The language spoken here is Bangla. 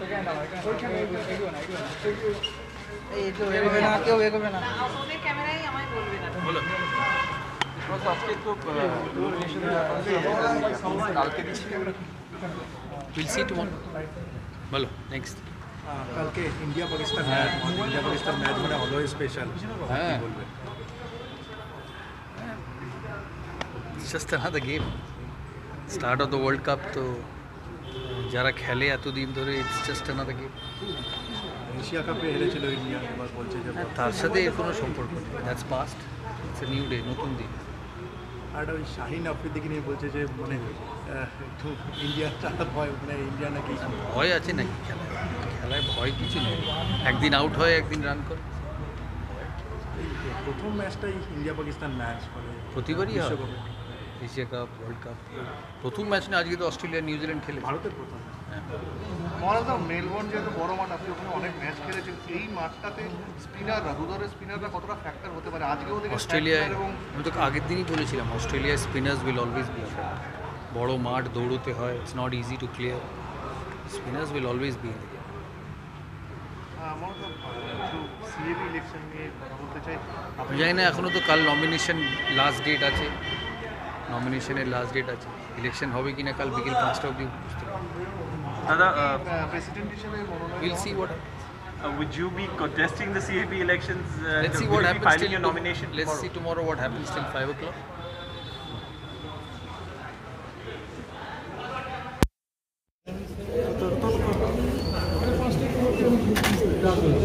এই তো এগোবে না, কেউ এগোবে না। ওদের ক্যামেরাই আমায় বলবে না। বলো আজকে তো কালকে দিচ্ছি উইল সি টুমরো। বলো নেক্সট। কালকে India Pakistan match, India Pakistan match মানে অলওয়েজ স্পেশাল। হ্যাঁ বলবে just another game. Start of the world cup, তো যারা খেলে এতদিন ধরে it's just another game. Asia কাপে হেরেছিল ইন্ডিয়া, এবার বলছে যে তার সাথে এর কোনো সম্পর্ক নেই, that's past, it's a new day, নতুন দিন। আর ওই শাহিন আফ্রিদিকে নিয়ে বলছে যে মানে একটু ইন্ডিয়াটা ভয়, মানে ইন্ডিয়া নাকি ভয় আছে নাকি খেলায়? খেলায় ভয় কিছু নেই, একদিন আউট হয় একদিন রান করে। এই প্রথম ম্যাচটাই ইন্ডিয়া পাকিস্তান ম্যাচ মানে প্রতিবারই হয় বিশ্বকাপে। Asia cup, world cup. প্রথম ম্যাচ না, আজকে তো অস্ট্রেলিয়া নিউজিল্যান্ড খেলে। ভারতের প্রথম। হ্যাঁ মহারাজা মেলবোর্ন যেহেতু বড় মাঠ, আপনি ওখানে অনেক ম্যাচ খেলেছেন, এই মাঠটাতে স্পিনাররা, দুদলের স্পিনাররা কতটা ফ্যাক্টর হতে পারে? আজকেও দেখে অস্ট্রেলিয়ায়, এবং আমি তো আগের দিনই বলেছিলাম, অস্ট্রেলিয়ায় স্পিনার্স উইল অলওয়েজ বি বড় মাঠ, দৌড়তে হয়, it's not easy to clear, spinners will always be. আমার তো কিছু সিএবি ইলেকশন নিয়ে কথা বলতে চাই। আমি জানি না, এখনও তো কাল নমিনেশন লাস্ট ডেট আছে, নমিনেশনের লাস্ট ডেট আছে, ইলেকশন হবে কি না কাল বিকেল 5টা অবধি বুঝতে পারবো। Dada, প্রেসিডেন্ট হিসেবে will see what would you be contesting the CAP elections? Let's see will what you be happens filing till your nomination let's tomorrow? see tomorrow what happens till 5 o'clock. তোর